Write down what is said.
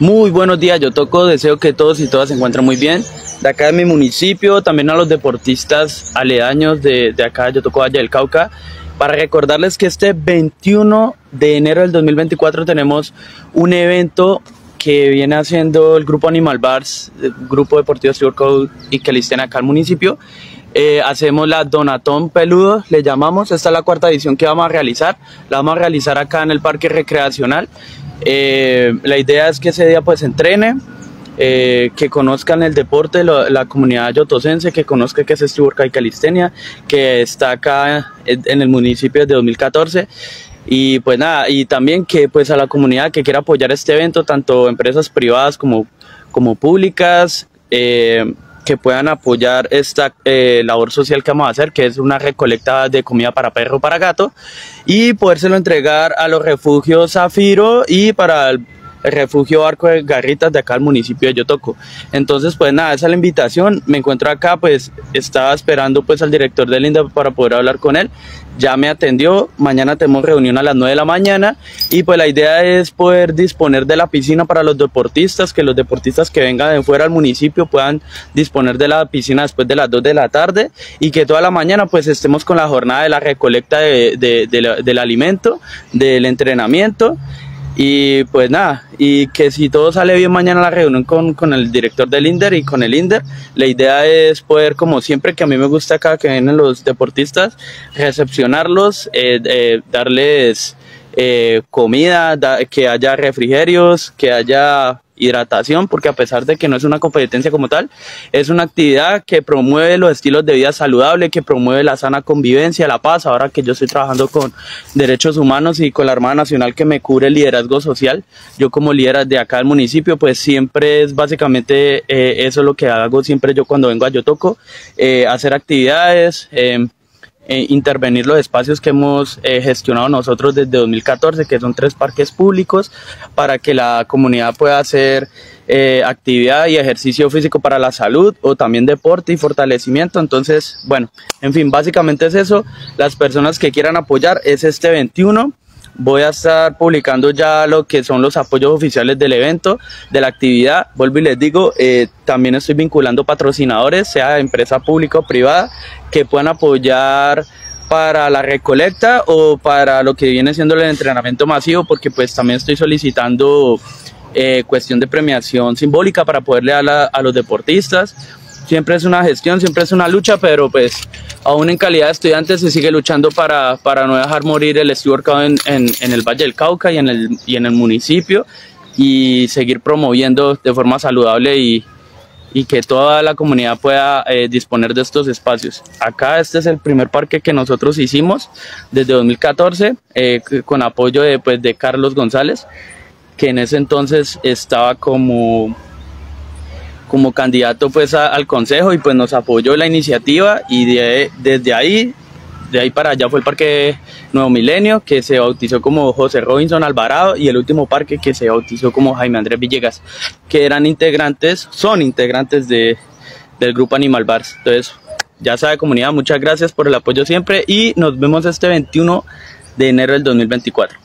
Muy buenos días, Yotoco, deseo que todos y todas se encuentren muy bien. De acá de mi municipio, también a los deportistas aledaños de acá de Yotoco, Valle del Cauca, para recordarles que este 21 de enero del 2024 tenemos un evento que viene haciendo el grupo Animal Bars, el grupo deportivo Streetworkout y calistenia acá al municipio. Hacemos la Donatón Peludo, le llamamos. Esta es la cuarta edición que vamos a realizar. La vamos a realizar acá en el parque recreacional. La idea es que ese día pues entrene, que conozcan el deporte, la comunidad yotocense, que conozca que es Streetworkout y calistenia, que está acá en el municipio desde 2014. Y pues nada, y también que pues a la comunidad que quiera apoyar este evento, tanto empresas privadas como públicas, que puedan apoyar esta labor social que vamos a hacer, que es una recolecta de comida para perro, para gato, y podérselo entregar a los refugios Zafiro y para el refugio Arco de Garritas de acá al municipio de Yotoco. Entonces pues nada, esa es la invitación. Me encuentro acá, pues estaba esperando pues al director del INDER para poder hablar con él. Ya me atendió. Mañana tenemos reunión a las 9 de la mañana y pues la idea es poder disponer de la piscina para los deportistas, que los deportistas que vengan de fuera al municipio puedan disponer de la piscina después de las 2 de la tarde, y que toda la mañana pues estemos con la jornada de la recolecta del alimento, del entrenamiento. Y pues nada, y que si todo sale bien mañana la reunión con el director del INDER y con el INDER, la idea es poder, como siempre, que a mí me gusta acá que vienen los deportistas, recepcionarlos, darles comida, que haya refrigerios, que haya hidratación, porque a pesar de que no es una competencia como tal, es una actividad que promueve los estilos de vida saludable, que promueve la sana convivencia, la paz. Ahora que yo estoy trabajando con derechos humanos y con la Armada Nacional, que me cubre el liderazgo social, yo como líder de acá del municipio, pues siempre es básicamente eso es lo que hago siempre yo cuando vengo a Yotoco, hacer actividades, intervenir los espacios que hemos gestionado nosotros desde 2014, que son 3 parques públicos, para que la comunidad pueda hacer actividad y ejercicio físico para la salud, o también deporte y fortalecimiento. Entonces, bueno, en fin, básicamente es eso. Las personas que quieran apoyar es este 21. Voy a estar publicando ya lo que son los apoyos oficiales del evento, de la actividad. Vuelvo y les digo, también estoy vinculando patrocinadores, sea de empresa pública o privada, que puedan apoyar para la recolecta o para lo que viene siendo el entrenamiento masivo, porque pues también estoy solicitando cuestión de premiación simbólica para poderle dar a los deportistas. Siempre es una gestión, siempre es una lucha, pero pues aún en calidad de estudiante se sigue luchando para no dejar morir el Streetworkout en el Valle del Cauca y en el municipio, y seguir promoviendo de forma saludable y que toda la comunidad pueda disponer de estos espacios. Acá este es el primer parque que nosotros hicimos desde 2014, con apoyo de Carlos González, que en ese entonces estaba como candidato pues al consejo, y pues nos apoyó la iniciativa, y de ahí para allá fue el Parque Nuevo Milenio, que se bautizó como José Robinson Alvarado, y el último parque que se bautizó como Jaime Andrés Villegas, que son integrantes del grupo Animal Bars. Entonces, ya sabe, comunidad, muchas gracias por el apoyo siempre, y nos vemos este 21 de enero del 2024.